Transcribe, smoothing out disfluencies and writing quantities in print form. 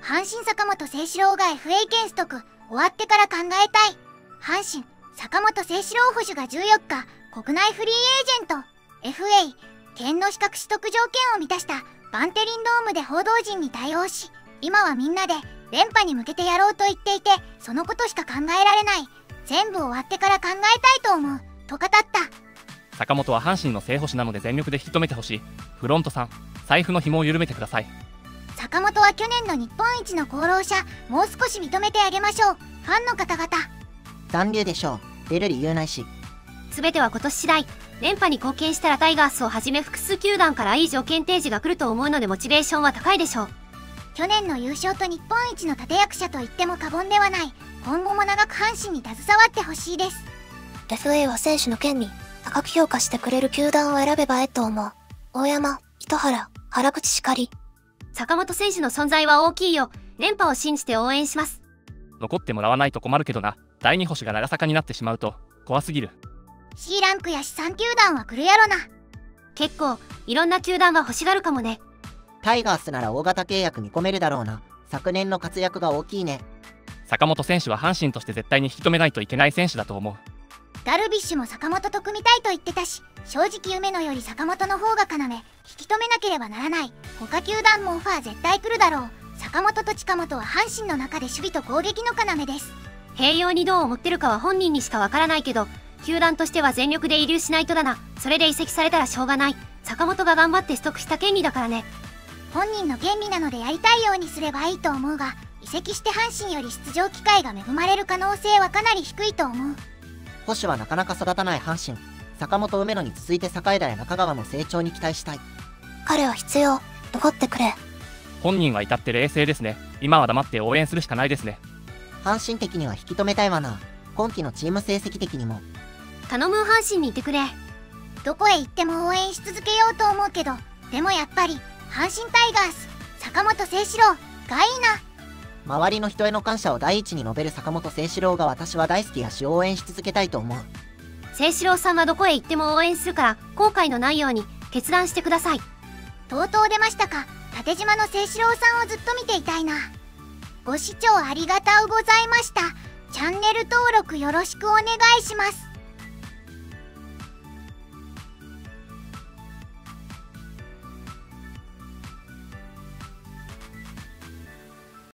阪神坂本誠志郎が FA 権取得終わってから考えたい。阪神坂本誠志郎捕手が14日国内フリーエージェント FA 権の資格取得条件を満たしたバンテリンドームで報道陣に対応し、今はみんなで連覇に向けてやろうと言っていて、そのことしか考えられない。全部終わってから考えたいと思うと語った。 坂本は阪神の正捕手なので全力で引き止めてほしい。フロントさん、財布の紐を緩めてください。 坂本は去年の日本一の功労者、もう少し認めてあげましょう。ファンの方々。 残留でしょう。出る理由ないし。 全ては今年次第。連覇に貢献したらタイガースをはじめ複数球団からいい条件提示が来ると思うのでモチベーションは高いでしょう。 去年の優勝と日本一の立役者と言っても過言ではない。今後も長く阪神に携わってほしいです。 FA は選手の権利高く評価してくれる球団を選べばええと思う。大山、糸原、原口しかり。 坂本選手の存在は大きいよ。連覇を信じて応援します。 残ってもらわないと困るけどな。第2捕手が長坂になってしまうと怖すぎる。 C ランクや資産球団は来るやろな。 結構いろんな球団が欲しがるかもね。 タイガースなら大型契約見込めるだろうな。昨年の活躍が大きいね。 坂本選手は阪神として絶対に引き止めないといけない選手だと思う。 ダルビッシュも坂本と組みたいと言ってたし、正直梅野より坂本の方が要、引き止めなければならない。他球団もオファー絶対来るだろう。坂本と近本は阪神の中で守備と攻撃の要です。 併用にどう思ってるかは本人にしかわからないけど、球団としては全力で慰留しないとだな。それで移籍されたらしょうがない。坂本が頑張って取得した権利だからね。 本人の権利なのでやりたいようにすればいいと思うが、移籍して阪神より出場機会が恵まれる可能性はかなり低いと思う。 捕手はなかなか育たない阪神。坂本梅野に続いて栄田や中川の成長に期待したい。 彼は必要。残ってくれ。 本人は至って冷静ですね。今は黙って応援するしかないですね。 阪神的には引き止めたいわな。今季のチーム成績的にも。 頼む、阪神に行ってくれ。 どこへ行っても応援し続けようと思うけど、でもやっぱり阪神タイガース坂本誠志郎がいいな。 周りの人への感謝を第一に述べる坂本誠志郎が私は大好きやし応援し続けたいと思う。 誠志郎さんはどこへ行っても応援するから、後悔のないように決断してください。 とうとう出ましたか。縦島の誠志郎さんをずっと見ていたいな。ご視聴ありがとうございました。チャンネル登録よろしくお願いします。